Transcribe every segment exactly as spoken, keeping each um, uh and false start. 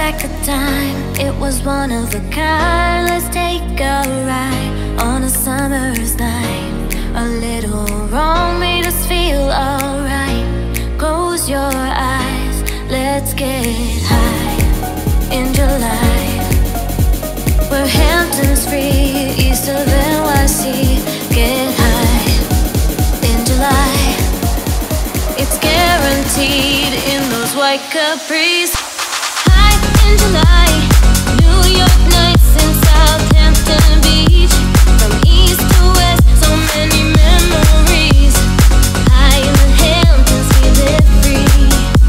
back the time, it was one of a kind. Let's take a ride on a summer's night. A little wrong made us feel alright. Close your eyes, let's get high in July. We're Hamptons free, east of N Y C. Get high in July. It's guaranteed in those white capris. High in July, New York nights in Southampton Beach. From east to west, so many memories. High in the Hamptons, we live free.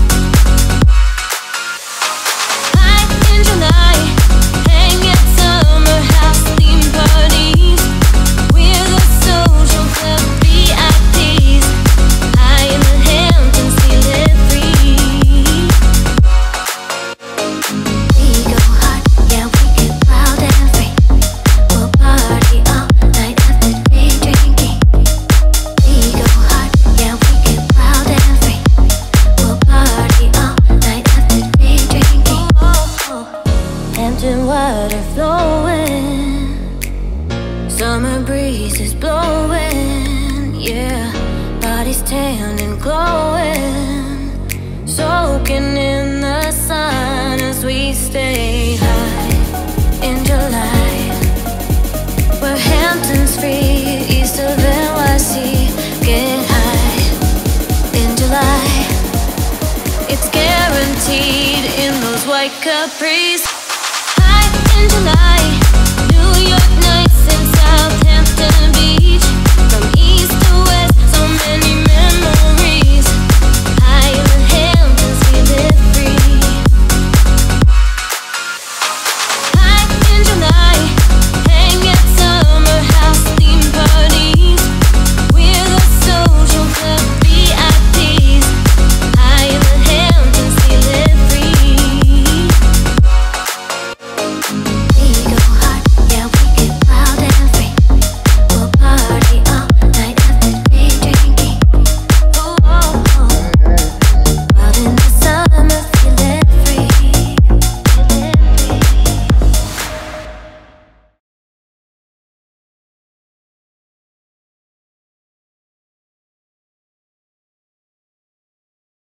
High in July, hang at summer house theme parties. We're the social club V I Ps. High in the Hamptons, we live free. We go hard, yeah, we get wild and free. We'll party all night after day drinking. We go hard, yeah, we get wild and free. We'll party all night after day drinking. Hampton water flowing, summer breeze is blowing, yeah. Bodies tan and glowing, soaking in the sun as we stay high in July. We're Hamptons free, east of N Y C. Get high in July. It's guaranteed in those white capris. High in July.